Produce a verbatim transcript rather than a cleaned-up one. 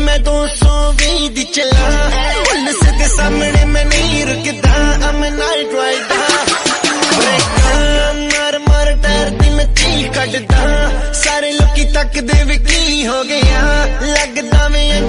मैं दो सौ भी दी चला, पुलिस के सामने मैं नहीं रुकदा, I'm a night rider। ब्रेकां मार मार टायर दी मैं चीख कटदा, सारे लोकी तकदे वे की हो गया, लगदा मैं